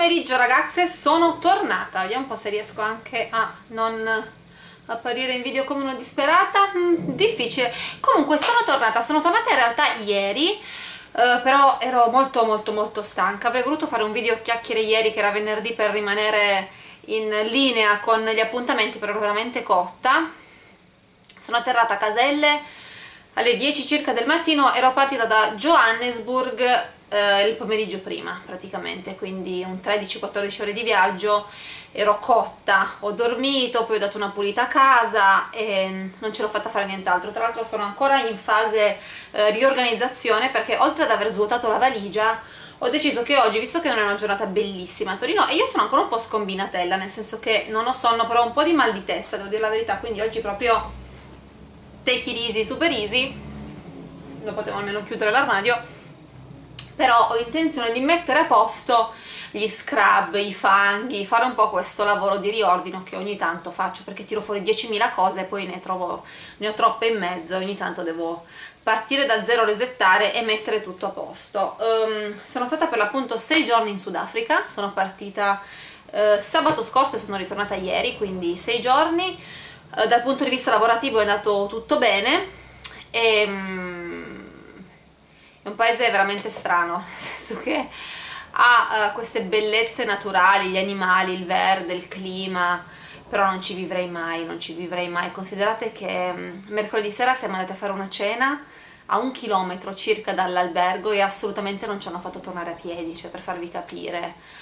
pomeriggio ragazze, sono tornata. Vediamo un po' se riesco anche a non apparire in video come una disperata. Difficile. Comunque sono tornata in realtà ieri, però ero molto stanca. Avrei voluto fare un video chiacchiere ieri, che era venerdì, per rimanere in linea con gli appuntamenti, però ero veramente cotta. Sono atterrata a Caselle alle 10 circa del mattino, ero partita da Johannesburg il pomeriggio prima praticamente, quindi un 13-14 ore di viaggio. Ero cotta, ho dormito, poi ho dato una pulita a casa e non ce l'ho fatta fare nient'altro. Tra l'altro sono ancora in fase riorganizzazione, perché oltre ad aver svuotato la valigia ho deciso che oggi, visto che non è una giornata bellissima a Torino, e io sono ancora un po' scombinatella, nel senso che non ho sonno, però ho un po' di mal di testa, devo dire la verità, quindi oggi proprio take it easy, super easy. Non potevo almeno chiudere l'armadio, però ho intenzione di mettere a posto gli scrub, i fanghi, fare un po' questo lavoro di riordino che ogni tanto faccio, perché tiro fuori 10.000 cose e poi ne ho troppe in mezzo. Ogni tanto devo partire da zero, resettare e mettere tutto a posto. Sono stata per l'appunto 6 giorni in Sudafrica, sono partita sabato scorso e sono ritornata ieri, quindi 6 giorni. Dal punto di vista lavorativo è andato tutto bene, e è un paese veramente strano, nel senso che ha queste bellezze naturali, gli animali, il verde, il clima, però non ci vivrei mai, non ci vivrei mai. Considerate che mercoledì sera siamo andati a fare una cena a 1 chilometro circa dall'albergo e assolutamente non ci hanno fatto tornare a piedi, cioè, per farvi capire.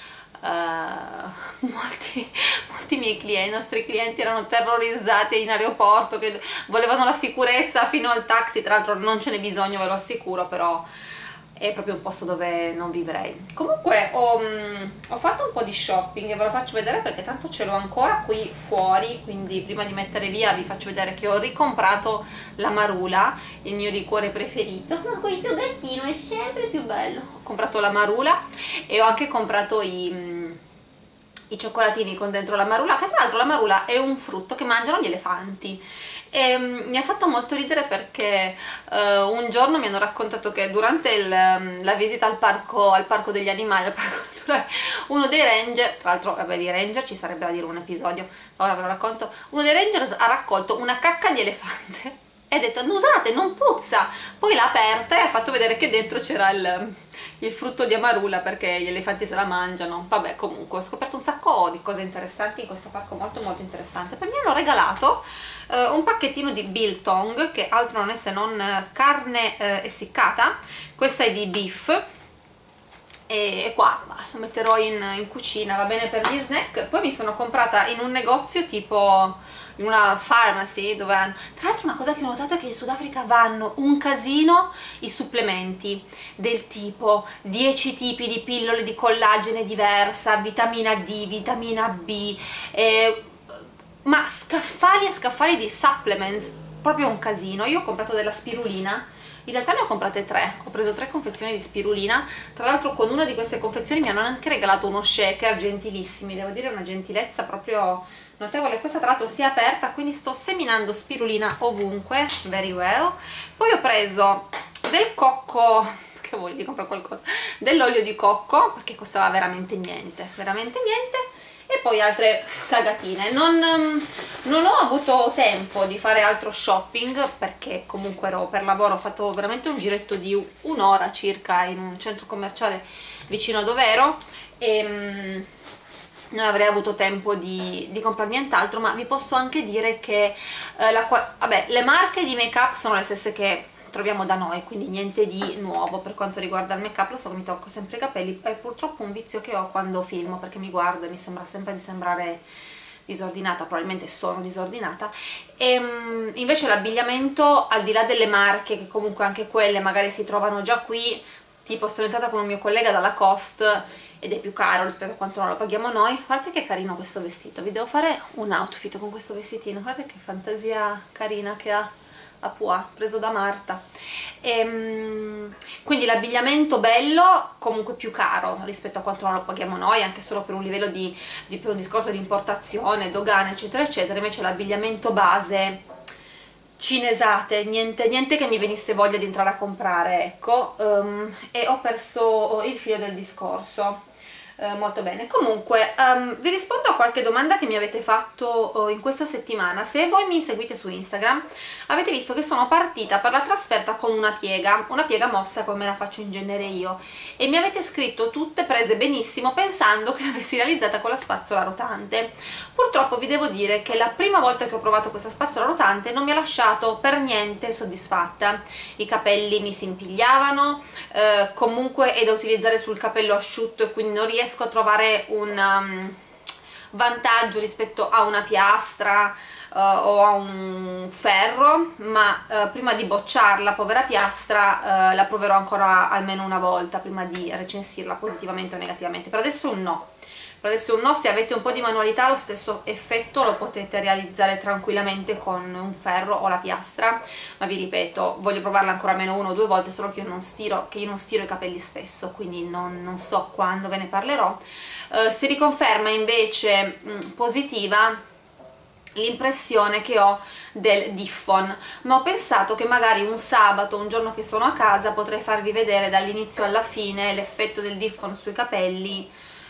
Molti miei clienti, i nostri clienti, erano terrorizzati in aeroporto, che volevano la sicurezza fino al taxi. Tra l'altro non ce n'è bisogno, ve lo assicuro, però è proprio un posto dove non vivrei. Comunque ho fatto un po' di shopping e ve lo faccio vedere, perché tanto ce l'ho ancora qui fuori, quindi prima di mettere via vi faccio vedere che ho ricomprato la Marula, il mio liquore preferito. Ma questo gattino è sempre più bello. Ho comprato la Marula e ho anche comprato i cioccolatini con dentro la Marula, che tra l'altro la Marula è un frutto che mangiano gli elefanti. E mi ha fatto molto ridere, perché un giorno mi hanno raccontato che durante la visita al parco degli animali, al parco naturale, uno dei ranger, tra l'altro vabbè, di ranger ci sarebbe da dire un episodio, ora ve lo racconto, uno dei ranger ha raccolto una cacca di elefante e ha detto: non usate, non puzza. Poi l'ha aperta e ha fatto vedere che dentro c'era il frutto di Amarula, perché gli elefanti se la mangiano. Vabbè, comunque ho scoperto un sacco di cose interessanti in questo parco, molto interessante. Poi mi hanno regalato un pacchettino di biltong, che altro non è se non carne essiccata. Questa è di beef e qua lo metterò in cucina, va bene per gli snack. Poi mi sono comprata in un negozio tipo in una pharmacy, dove tra l'altro una cosa che ho notato è che in Sudafrica vanno un casino i supplementi, del tipo 10 tipi di pillole di collagene diversa, vitamina D, vitamina B, ma scaffali e scaffali di supplements, proprio un casino. Io ho comprato della spirulina, in realtà ne ho comprate 3, ho preso 3 confezioni di spirulina. Tra l'altro con una di queste confezioni mi hanno anche regalato uno shaker, gentilissimi, devo dire, una gentilezza proprio notevole. Questa tra l'altro si è aperta, quindi sto seminando spirulina ovunque, very well. Poi ho preso del cocco, che voglio di comprare qualcosa, dell'olio di cocco, perché costava veramente niente, e poi altre cagatine. Non ho avuto tempo di fare altro shopping, perché comunque ero per lavoro, ho fatto veramente un giretto di un'ora circa in un centro commerciale vicino a dove ero, e non avrei avuto tempo di comprare nient'altro. Ma vi posso anche dire che vabbè, le marche di make up sono le stesse che troviamo da noi, quindi niente di nuovo per quanto riguarda il make up. Lo so che mi tocco sempre i capelli, è purtroppo un vizio che ho quando filmo, perché mi guardo e mi sembra sempre di sembrare disordinata, probabilmente sono disordinata. E invece l'abbigliamento, al di là delle marche, che comunque anche quelle magari si trovano già qui, tipo sono entrata con un mio collega dalla Lacoste ed è più caro rispetto a quanto non lo paghiamo noi. Guardate che carino questo vestito, vi devo fare un outfit con questo vestitino, guardate che fantasia carina che ha a Pua, preso da Marta. Quindi l'abbigliamento bello, comunque più caro rispetto a quanto non lo paghiamo noi, anche solo per un livello per un discorso di importazione, dogane eccetera eccetera. Invece l'abbigliamento base, cinesate, niente che mi venisse voglia di entrare a comprare, ecco. E ho perso il filo del discorso. molto bene. Comunque vi rispondo a qualche domanda che mi avete fatto in questa settimana. Se voi mi seguite su Instagram avete visto che sono partita per la trasferta con una piega mossa come la faccio in genere io, e mi avete scritto tutte prese benissimo pensando che l'avessi realizzata con la spazzola rotante. Purtroppo vi devo dire che la prima volta che ho provato questa spazzola rotante non mi ha lasciato per niente soddisfatta. I capelli mi si impigliavano, comunque è da utilizzare sul capello asciutto e quindi non riesco a trovare un vantaggio rispetto a una piastra o a un ferro, ma prima di bocciarla, povera piastra, la proverò ancora almeno una volta prima di recensirla positivamente o negativamente. Per adesso un no. Per adesso un no. Se avete un po' di manualità lo stesso effetto lo potete realizzare tranquillamente con un ferro o la piastra, ma vi ripeto, voglio provarla ancora almeno 1 o 2 volte, solo che io non stiro i capelli spesso, quindi non so quando ve ne parlerò. Si riconferma invece positiva l'impressione che ho del Diffon, ma ho pensato che magari un sabato, un giorno che sono a casa, potrei farvi vedere dall'inizio alla fine l'effetto del Diffon sui capelli.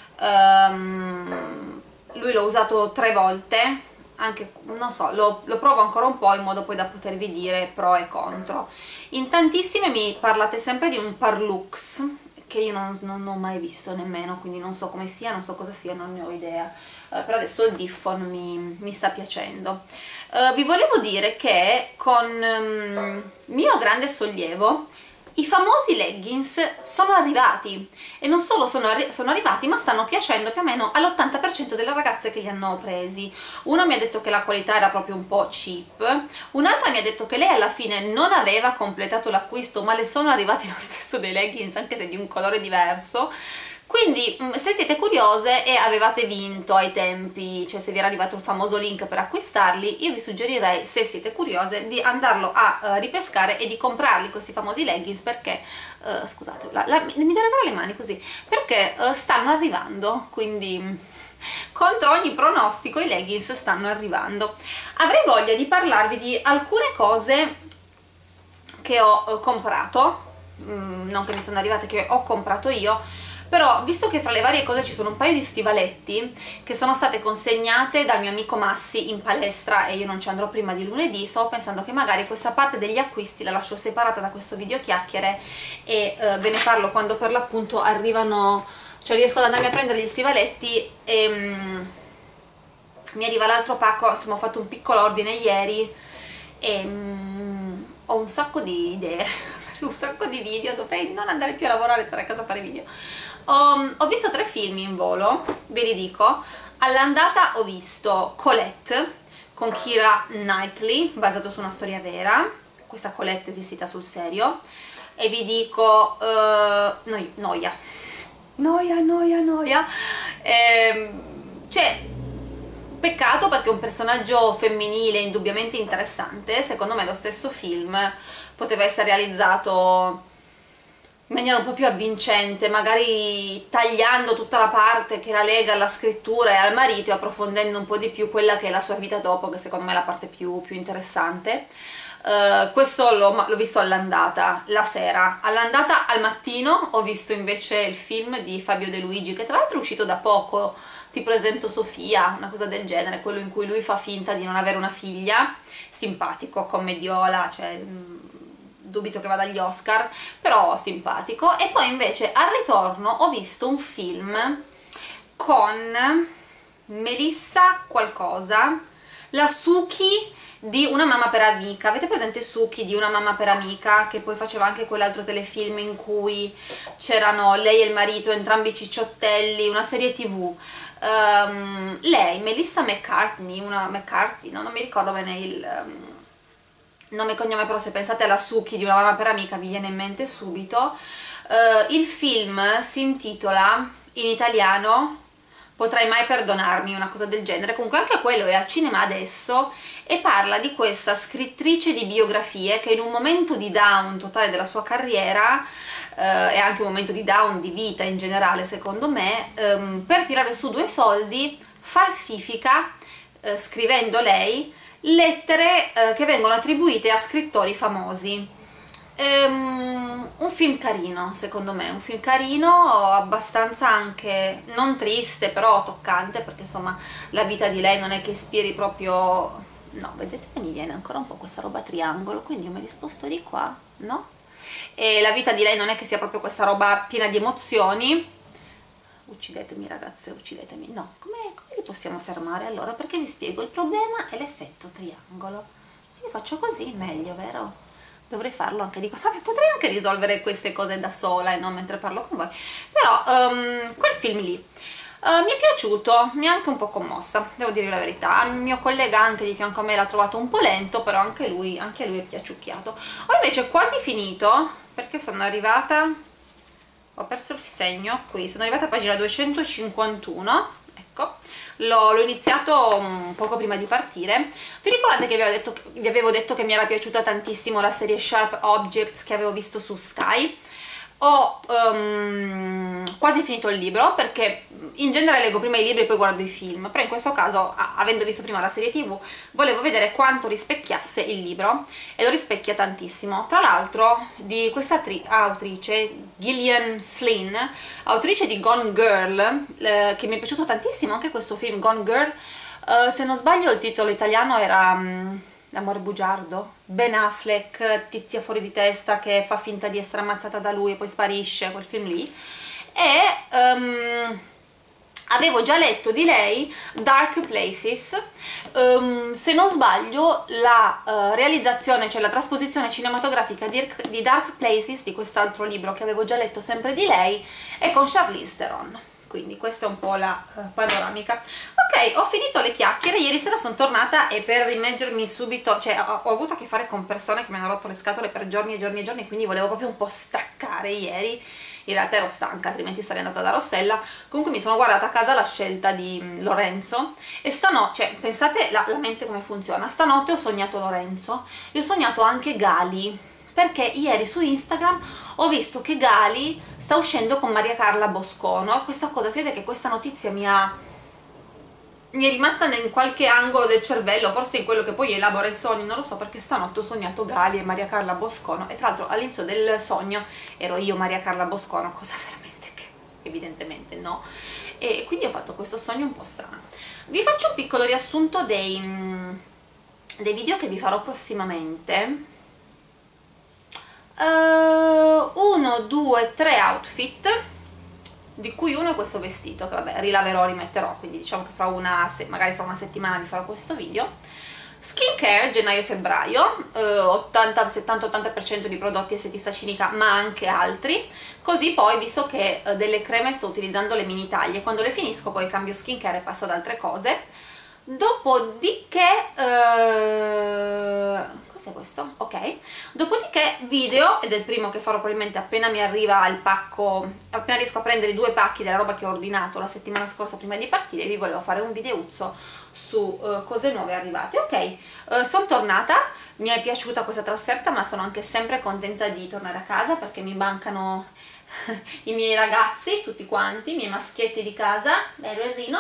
Lui l'ho usato 3 volte, anche non so, lo provo ancora un po' in modo poi da potervi dire pro e contro. In tantissime mi parlate sempre di un Parlux che io non ho mai visto nemmeno, quindi non so come sia, non so cosa sia, non ne ho idea. Per adesso il Diffon mi sta piacendo. Vi volevo dire che con mio grande sollievo i famosi leggings sono arrivati, e non solo sono arrivati, ma stanno piacendo più o meno all'80% delle ragazze che li hanno presi. Una mi ha detto che la qualità era proprio un po' cheap, un'altra mi ha detto che lei alla fine non aveva completato l'acquisto, ma le sono arrivati lo stesso dei leggings, anche se di un colore diverso. Quindi se siete curiose e avevate vinto ai tempi, cioè se vi era arrivato il famoso link per acquistarli, io vi suggerirei, se siete curiose, di andarlo a ripescare e di comprarli questi famosi leggings, perché scusate, mi devo legare le mani così, perché stanno arrivando, quindi contro ogni pronostico i leggings stanno arrivando. Avrei voglia di parlarvi di alcune cose che ho comprato, non che mi sono arrivate, che ho comprato io. Però, visto che fra le varie cose ci sono un paio di stivaletti che sono state consegnate dal mio amico Massi in palestra e io non ci andrò prima di lunedì, stavo pensando che magari questa parte degli acquisti la lascio separata da questo video chiacchiere e ve ne parlo quando per l'appunto arrivano, cioè riesco ad andarmi a prendere gli stivaletti e mi arriva l'altro pacco. Insomma, ho fatto un piccolo ordine ieri e ho un sacco di idee, un sacco di video, dovrei non andare più a lavorare, stare a casa a fare video. Ho visto 3 film in volo, ve li dico. All'andata ho visto Colette con Keira Knightley, basato su una storia vera, questa Colette esistita sul serio, e vi dico noia, cioè peccato, perché è un personaggio femminile indubbiamente interessante. Secondo me lo stesso film poteva essere realizzato in maniera un po' più avvincente, magari tagliando tutta la parte che la lega alla scrittura e al marito e approfondendo un po' di più quella che è la sua vita dopo, che secondo me è la parte più interessante. Questo l'ho visto all'andata, la sera. All'andata, al mattino, ho visto invece il film di Fabio De Luigi, che tra l'altro è uscito da poco, Ti presento Sofia, una cosa del genere, quello in cui lui fa finta di non avere una figlia. Simpatico, commediola, cioè dubito che vada agli Oscar, però simpatico. E poi invece al ritorno ho visto un film con Melissa qualcosa, la Suki di Una mamma per amica. Avete presente Suki di Una mamma per amica, che poi faceva anche quell'altro telefilm in cui c'erano lei e il marito entrambi cicciottelli, una serie TV. Lei, Melissa McCarthy, non mi ricordo bene il nome e cognome, però se pensate alla Suki di Una mamma per amica vi viene in mente subito. Il film si intitola in italiano Potrai mai perdonarmi, una cosa del genere. Comunque anche quello è al cinema adesso e parla di questa scrittrice di biografie che in un momento di down totale della sua carriera e anche un momento di down di vita in generale, secondo me, per tirare su 2 soldi falsifica, scrivendo lei, lettere che vengono attribuite a scrittori famosi. Un film carino, secondo me, un film carino, abbastanza anche, non triste, però toccante, perché insomma la vita di lei non è che ispiri proprio... No, vedete che mi viene ancora un po' questa roba a triangolo, quindi io me li sposto di qua, no? E la vita di lei non è che sia proprio questa roba piena di emozioni. Uccidetemi ragazze, uccidetemi. No, come li possiamo fermare allora? Perché vi spiego, il problema è l'effetto triangolo. Se io faccio così, meglio, vero? Dovrei farlo anche, dico, vabbè, potrei anche risolvere queste cose da sola e non mentre parlo con voi. Però quel film lì mi è piaciuto, mi ha anche un po' commossa, devo dire la verità. Il mio collega anche di fianco a me l'ha trovato un po' lento, però anche lui è piaciucchiato. Ho invece quasi finito, perché sono arrivata, ho perso il segno qui, sono arrivata a pagina 251, ecco, l'ho iniziato poco prima di partire. Vi ricordate che vi avevo detto che mi era piaciuta tantissimo la serie Sharp Objects che avevo visto su Sky? Ho quasi finito il libro, perché in genere leggo prima i libri e poi guardo i film, però in questo caso, avendo visto prima la serie TV, volevo vedere quanto rispecchiasse il libro, e lo rispecchia tantissimo. Tra l'altro di questa autrice, Gillian Flynn, autrice di Gone Girl, che mi è piaciuto tantissimo anche questo film Gone Girl, se non sbaglio il titolo italiano era... L'amore bugiardo, Ben Affleck, tizia fuori di testa che fa finta di essere ammazzata da lui e poi sparisce, quel film lì. E avevo già letto di lei Dark Places, se non sbaglio la realizzazione, cioè la trasposizione cinematografica di Dark Places, di quest'altro libro che avevo già letto sempre di lei, è con Charlize Theron. Quindi questa è un po' la panoramica. Ok, ho finito le chiacchiere. Ieri sera sono tornata e per rimettermi subito, cioè ho avuto a che fare con persone che mi hanno rotto le scatole per giorni e giorni e giorni, quindi volevo proprio un po' staccare ieri. In realtà ero stanca, altrimenti sarei andata da Rossella. Comunque mi sono guardata a casa la scelta di Lorenzo e stanotte, cioè pensate la mente come funziona, stanotte ho sognato Lorenzo e ho sognato anche Gali, perché ieri su Instagram ho visto che Gali sta uscendo con Maria Carla Boscono. Questa cosa, sapete che questa notizia mi è rimasta in qualche angolo del cervello, forse in quello che poi elabora i sogni, non lo so, perché stanotte ho sognato Gali e Maria Carla Boscono, e tra l'altro all'inizio del sogno ero io Maria Carla Boscono, cosa veramente che evidentemente no, e quindi ho fatto questo sogno un po' strano. Vi faccio un piccolo riassunto dei video che vi farò prossimamente. 1, 2, 3 outfit, di cui uno è questo vestito che vabbè rilaverò, rimetterò, quindi diciamo che magari fra una settimana vi farò questo video. Skincare gennaio-febbraio, 70-80% di prodotti estetista cinica ma anche altri, così poi visto che delle creme sto utilizzando le mini taglie, quando le finisco poi cambio skincare e passo ad altre cose. Dopodiché cos'è questo? Ok, dopodiché video, ed è il primo che farò probabilmente appena mi arriva il pacco, appena riesco a prendere i 2 pacchi della roba che ho ordinato la settimana scorsa prima di partire. Vi volevo fare un videuzzo su cose nuove arrivate. Ok, sono tornata, mi è piaciuta questa trasferta, ma sono anche sempre contenta di tornare a casa perché mi mancano i miei ragazzi, tutti quanti, i miei maschietti di casa, bello e Rino,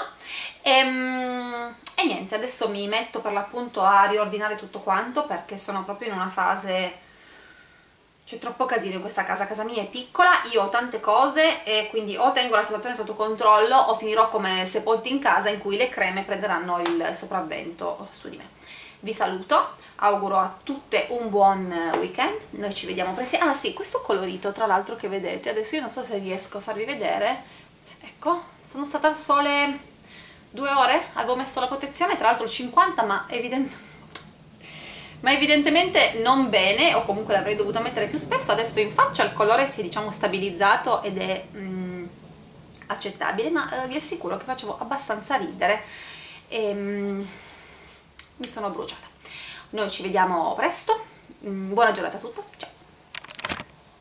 e niente, adesso mi metto per l'appunto a riordinare tutto quanto, perché sono proprio in una fase, c'è troppo casino in questa casa mia è piccola, io ho tante cose e quindi o tengo la situazione sotto controllo o finirò come Sepolti in casa, in cui le creme prenderanno il sopravvento su di me. Vi saluto, auguro a tutte un buon weekend, noi ci vediamo presto. Ah sì, questo colorito tra l'altro che vedete, adesso io non so se riesco a farvi vedere, ecco, sono stata al sole 2 ore, avevo messo la protezione, tra l'altro 50, ma evidentemente non bene, o comunque l'avrei dovuta mettere più spesso. Adesso in faccia il colore si è, diciamo, stabilizzato ed è accettabile, ma vi assicuro che facevo abbastanza ridere e mi sono bruciata. Noi ci vediamo presto, buona giornata a tutti.